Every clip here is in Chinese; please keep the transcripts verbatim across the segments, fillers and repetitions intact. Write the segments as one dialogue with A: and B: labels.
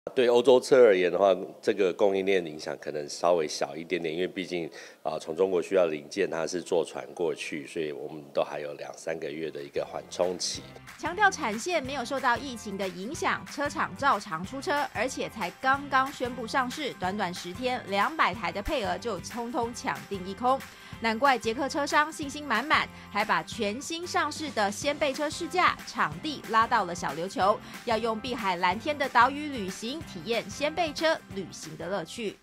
A: 对欧洲车而言的话，这个供应链影响可能稍微小一点点，因为毕竟啊，从中国需要零件，它是坐船过去，所以我们都还有两三个月的一个缓冲期。
B: 强调产线没有受到疫情的影响，车厂照常出车，而且才刚刚宣布上市，短短十天，两百台的配额就通通抢订一空。难怪捷克车商信心满满，还把全新上市的掀背车试驾场地拉到了小琉球，要用碧海蓝天的岛屿旅行，体验掀背车旅行的乐趣。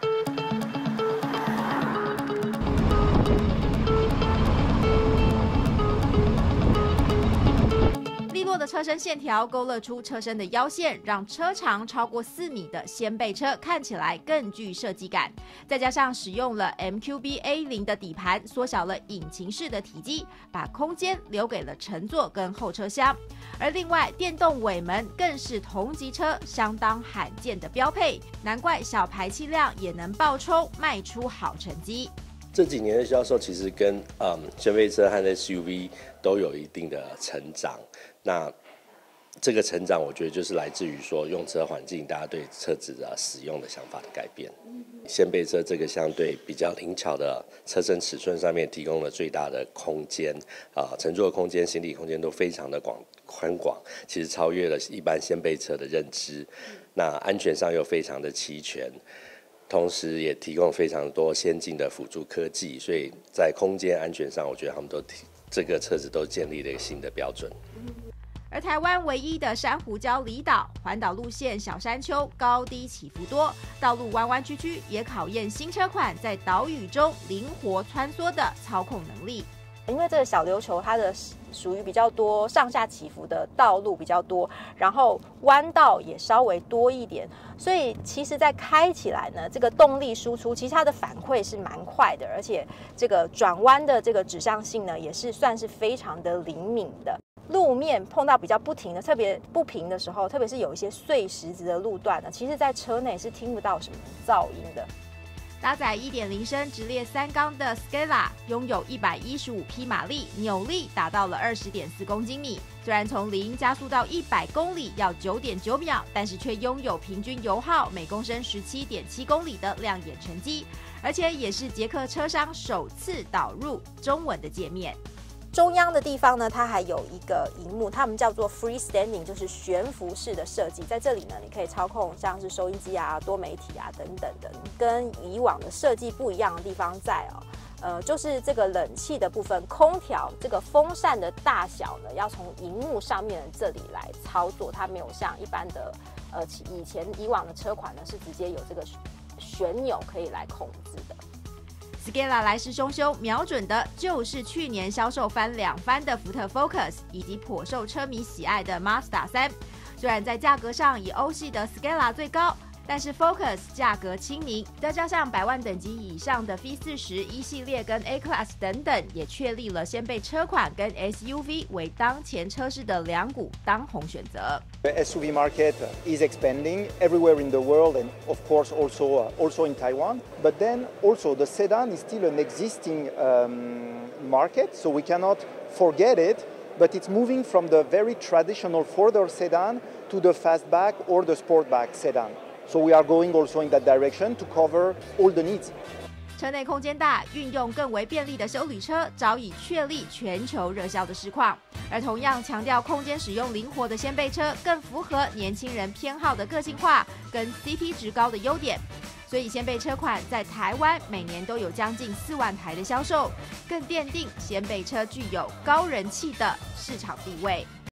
B: 利落的车身线条勾勒出车身的腰线，让车长超过四米的掀背车看起来更具设计感。再加上使用了 M Q B A 零 的底盘，缩小了引擎室的体积，把空间留给了乘坐跟后车厢。而另外，电动尾门更是同级车相当罕见的标配，难怪小排气量也能爆冲，卖出好成绩。
A: 这几年的销售其实跟嗯掀背车和 S U V 都有一定的成长。那这个成长，我觉得就是来自于说用车环境，大家对车子的使用的想法的改变。掀背车这个相对比较灵巧的车身尺寸上面提供了最大的空间啊，乘坐空间、行李空间都非常的广宽广，其实超越了一般掀背车的认知。那安全上又非常的齐全。同时也提供非常多先进的辅助科技，所以在空间安全上，我觉得他们都这个车子都建立了一个新的标准。
B: 而台湾唯一的珊瑚礁离岛，环岛路线小山丘，高低起伏多，道路弯弯曲曲，也考验新车款在岛屿中灵活穿梭的操控能力。
C: 因为这个小琉球它的属于比较多上下起伏的道路比较多，然后弯道也稍微多一点，所以其实在开起来呢，这个动力输出其实它的反馈是蛮快的，而且这个转弯的这个指向性呢也是算是非常的灵敏的。路面碰到比较不停的特别不平的时候，特别是有一些碎石子的路段呢，其实在车内是听不到什么噪音的。
B: 搭载 一点零 升直列三缸的 Scala 拥有一百一十五匹马力，扭力达到了 二十点四公斤米。虽然从零加速到一百公里要 九点九秒，但是却拥有平均油耗每公升 十七点七公里的亮眼成绩，而且也是捷克车商首次导入中文的界面。
C: 中央的地方呢，它还有一个萤幕，它们叫做 freestanding， 就是悬浮式的设计。在这里呢，你可以操控像是收音机啊、多媒体啊等等的。跟以往的设计不一样的地方在哦，呃，就是这个冷气的部分，空调这个风扇的大小呢，要从萤幕上面的这里来操作，它没有像一般的呃以前以往的车款呢，是直接有这个旋钮可以来控制的。
B: Scala 来势汹汹，瞄准的就是去年销售翻两番的福特 Focus， 以及颇受车迷喜爱的 Mazda 三。虽然在价格上以欧系的 Scala 最高，但是 Focus 价格亲民，再加上百万等级以上的 V 四十 E 系列跟 A Class 等等，也确立了掀背车款跟 S U V 为当前车市的两股当红选择。
D: The S U V market is expanding everywhere in the world, and of course also uh, also in Taiwan. But then also the sedan is still an existing um, market, so we cannot forget it. But it's moving from the very traditional four-door sedan to the fastback or the sportback sedan. So we are going also in that direction to cover all the needs.
B: 车内空间大，运用更为便利的休旅车早已确立全球热销的实况。而同样强调空间使用灵活的掀背车，更符合年轻人偏好的个性化跟 C P 值高的优点。所以掀背车款在台湾每年都有将近四万台的销售，更奠定掀背车具有高人气的市场地位。